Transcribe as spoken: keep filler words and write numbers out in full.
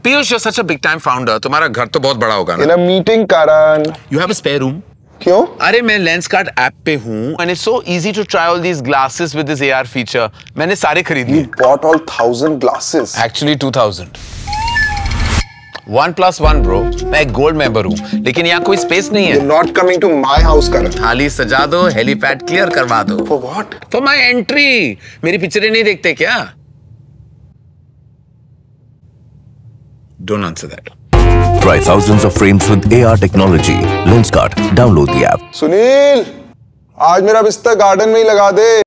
Peyush, you're such a big time founder. तुम्हारा घर तो बहुत बड़ा होगा ना? In a meeting, Karan. You have a spare room? क्यों? अरे मैं Lenskart ऐप पे हूँ and it's so easy to try all these glasses with this A R feature. मैंने सारे खरीद लिए. You bought all thousand glasses. Actually two thousand. One plus one, bro. मैं एक गोल्ड मेंबर हूँ, लेकिन यहाँ कोई स्पेस नहीं है. You're not coming to my house, Karan. थाली सजा दो, हेलीपैड क्लियर करवा दो. For what? For my entry. मेरी पिक्चरें नहीं देखते क्या? Don't answer that. Try thousands of frames with A R technology. Lenskart. Download the app. Sunil, आज मेरा बिस्तर गार्डन में ही लगा दे.